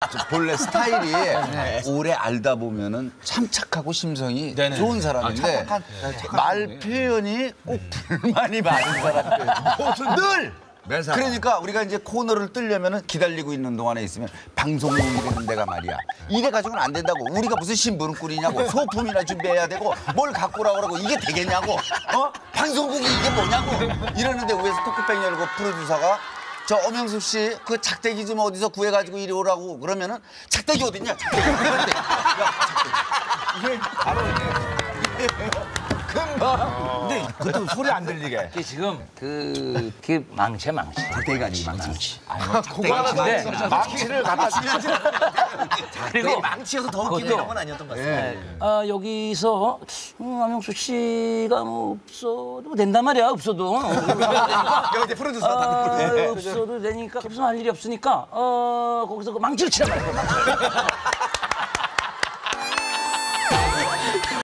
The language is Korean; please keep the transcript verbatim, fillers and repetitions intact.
본래 스타일이 오래 알다 보면은 참 착하고 심성이 네네. 좋은 사람인데 아, 착한, 말 표현이 꼭 불만이 많은 사람들. 늘! 매사. 그러니까 우리가 이제 코너를 뜨려면은 기다리고 있는 동안에 있으면 방송국이라는 데가 말이야. 이래 가지고는 안 된다고. 우리가 무슨 심부름꾼이냐고. 소품이나 준비해야 되고 뭘 갖고 오라고 그러고 이게 되겠냐고. 어? 방송국이 이게 뭐냐고. 이러는데 위에서 토크백 열고 프로듀서가 저 엄영숙 씨 그 작대기 좀 어디서 구해가지고 이리 오라고 그러면은 작대기 어딨냐? 작대기. 그런데 야, 작대기. 이게 바로 이게 금방. 근데 그것도 소리 안 들리게. 이게 지금 그, 그 망치야 망치. 작대기가 아니고 망치. 망치인데 망치를 갖다 주면 그리고 망치여서 더 웃기는 이런 건 아니었던 것 같습니다. 아, 여기서 음, 엄영숙 씨가 뭐 없어도 된단 말이야. 없어도 여기 이제 프로듀서 아, 없어도 되니까 없으면 할 일이 없으니까 어, 거기서 그 망치를 치란 말이야. 망치를.